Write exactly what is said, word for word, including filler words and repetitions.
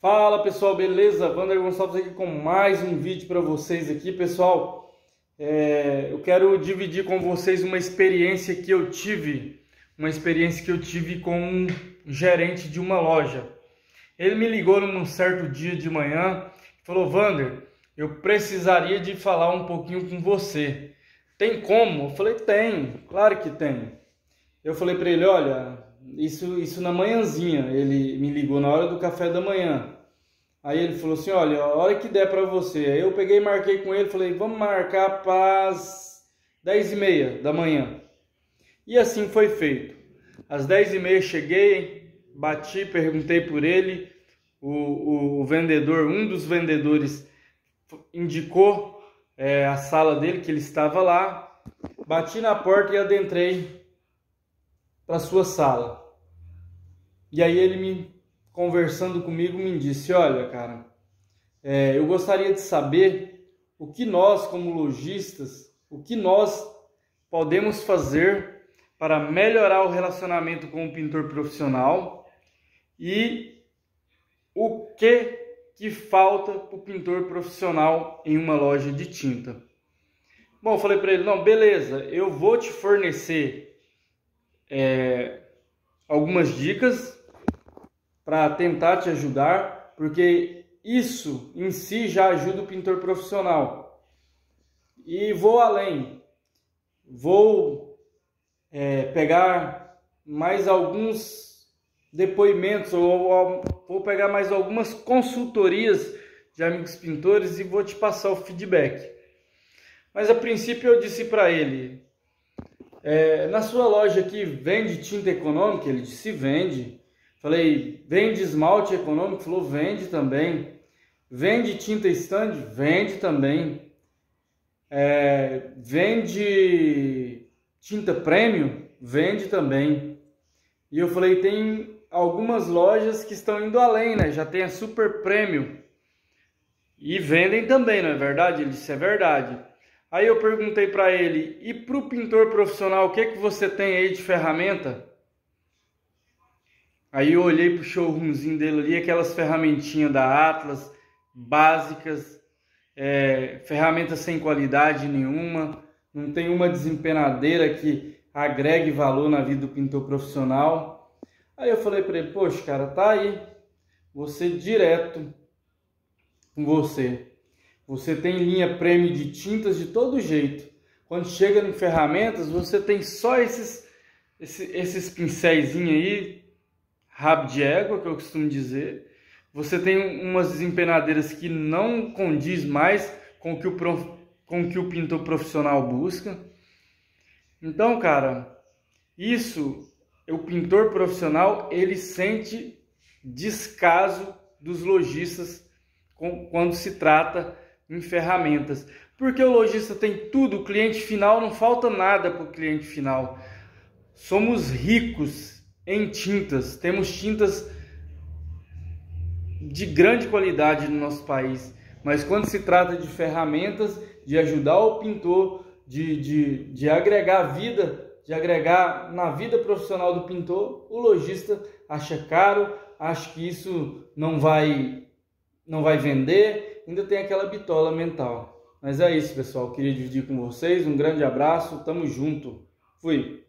Fala pessoal, beleza? Wander Gonçalves aqui com mais um vídeo para vocês aqui, pessoal. É, eu quero dividir com vocês uma experiência que eu tive, uma experiência que eu tive com um gerente de uma loja. Ele me ligou num certo dia de manhã e falou: Wander, eu precisaria de falar um pouquinho com você. Tem como? Eu falei: tem, claro que tem. Eu falei para ele: olha, isso, isso na manhãzinha. Ele me ligou na hora do café da manhã. Aí ele falou assim: olha, a hora que der para você. Aí eu peguei e marquei com ele, falei: vamos marcar para as dez e meia da manhã. E assim foi feito. Às dez e meia cheguei, bati, perguntei por ele. O, o, o vendedor, um dos vendedores indicou é, a sala dele, que ele estava lá. Bati na porta e adentrei para sua sala. E aí ele me, conversando comigo, me disse: olha, cara, é, eu gostaria de saber o que nós, como lojistas, o que nós podemos fazer para melhorar o relacionamento com o pintor profissional e o que que falta para o pintor profissional em uma loja de tinta. Bom, eu falei para ele: não, beleza, eu vou te fornecer é, algumas dicas para tentar te ajudar, porque isso em si já ajuda o pintor profissional. E vou além, vou é, pegar mais alguns depoimentos, ou, ou vou pegar mais algumas consultorias de amigos pintores e vou te passar o feedback. Mas a princípio eu disse para ele: é, na sua loja aqui vende tinta econômica? Ele disse: vende. Falei: vende esmalte econômico? Falou: vende também. Vende tinta stand? Vende também. É, vende tinta premium? Vende também. E eu falei: tem algumas lojas que estão indo além, né? Já tem a super premium. E vendem também, não é verdade? Ele disse: é verdade. Aí eu perguntei para ele: e para o pintor profissional, o que, que você tem aí de ferramenta? Aí eu olhei para o showroomzinho dele ali, aquelas ferramentinhas da Atlas, básicas, é, ferramentas sem qualidade nenhuma, não tem uma desempenadeira que agregue valor na vida do pintor profissional. Aí eu falei para ele: poxa, cara, tá aí, você direto com você. Você tem linha premium de tintas de todo jeito. Quando chega em ferramentas, você tem só esses, esses, esses pincéisinhos aí, rabo de égua, que eu costumo dizer. Você tem umas desempenadeiras que não condiz mais com o que o, prof... com o que o pintor profissional busca. Então, cara, isso, o pintor profissional, ele sente descaso dos lojistas quando se trata em ferramentas. Porque o lojista tem tudo, o cliente final não falta nada para o cliente final. Somos ricos em tintas, temos tintas de grande qualidade no nosso país, mas quando se trata de ferramentas, de ajudar o pintor, de, de, de agregar vida, de agregar na vida profissional do pintor, o lojista acha caro, acha que isso não vai, não vai vender, ainda tem aquela bitola mental. Mas é isso, pessoal, queria dividir com vocês, um grande abraço, tamo junto, fui!